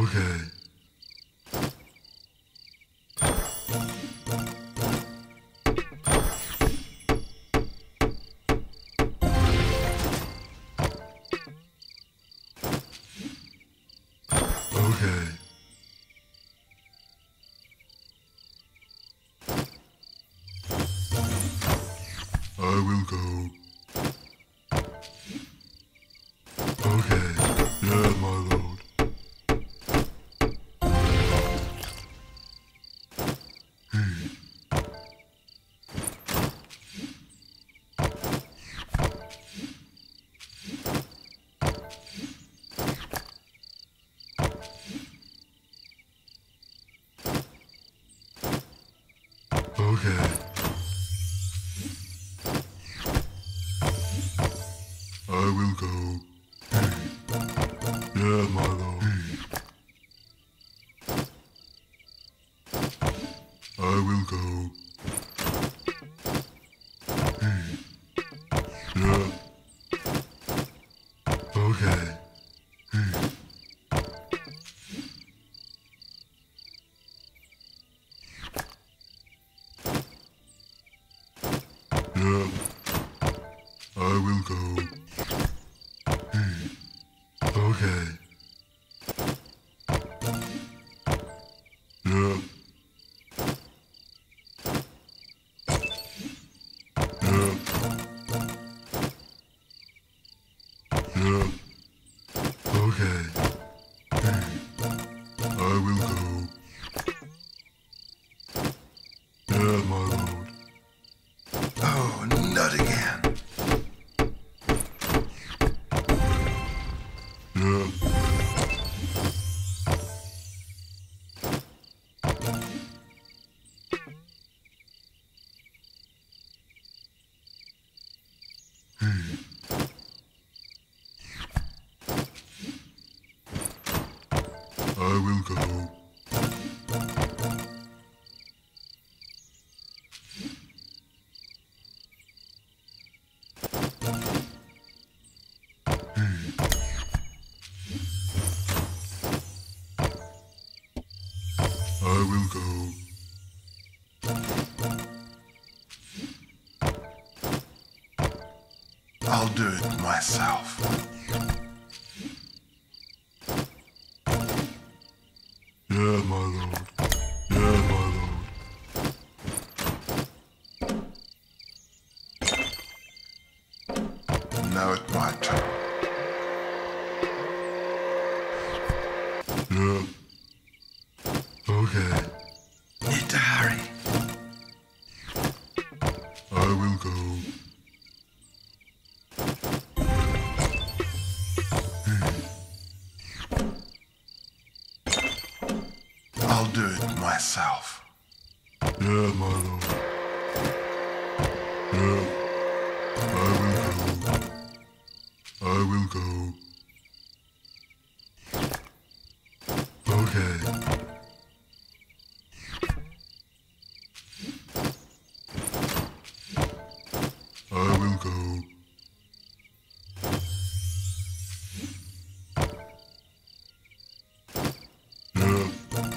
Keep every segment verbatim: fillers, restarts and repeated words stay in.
Okay. Okay. I will go. Okay. Yeah, my lord. Hmm. Okay. I will go. Hmm. Yeah, my lord. Hmm. I will go. Hmm. Yeah. Okay. Hmm. Yeah. I will go. Hmm. Okay. Yeah. Yeah. Yeah. Okay. Hmm. I will go. Yeah, my lord. Oh, not again. Yeah. Hmm. I will go. Hmm. I will go. I'll do it myself. Yeah, my lord. Yeah, my lord. Now it's my turn. Yeah. Okay. Need to hurry. I will go. Hmm. I'll do it myself. Yeah, my lord. Yeah. I will go. I will go. Okay. I will go. Yeah.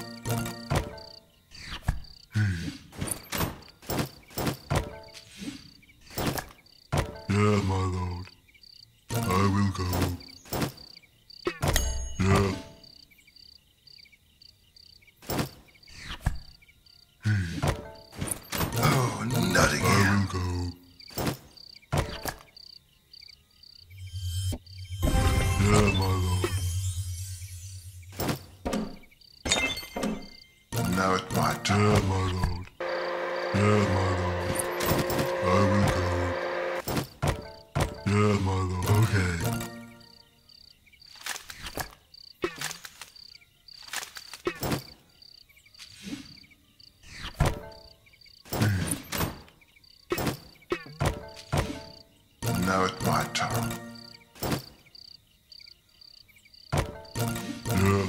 Hmm. Yeah, my lord. I will go. Yeah. Hmm. Oh, not I again. will go. Yeah, my lord. Now it's my turn. Yeah, my lord. Yeah, my lord. I will go. Yeah, my lord. Okay. Hmm. Now it's my turn. Yeah.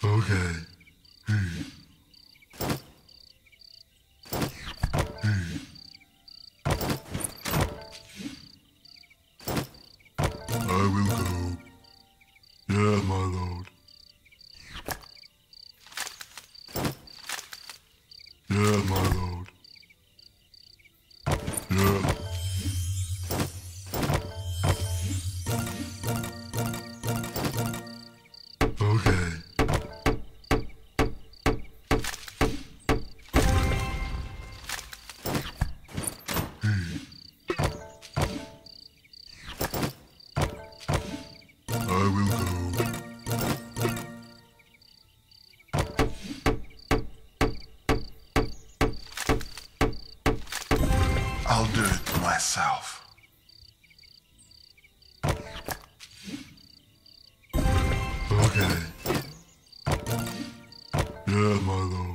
Okay. I will go. Yeah, my lord. Yeah, my lord. Yeah. Okay. I will go. I'll do it myself. Okay. Yeah, my lord.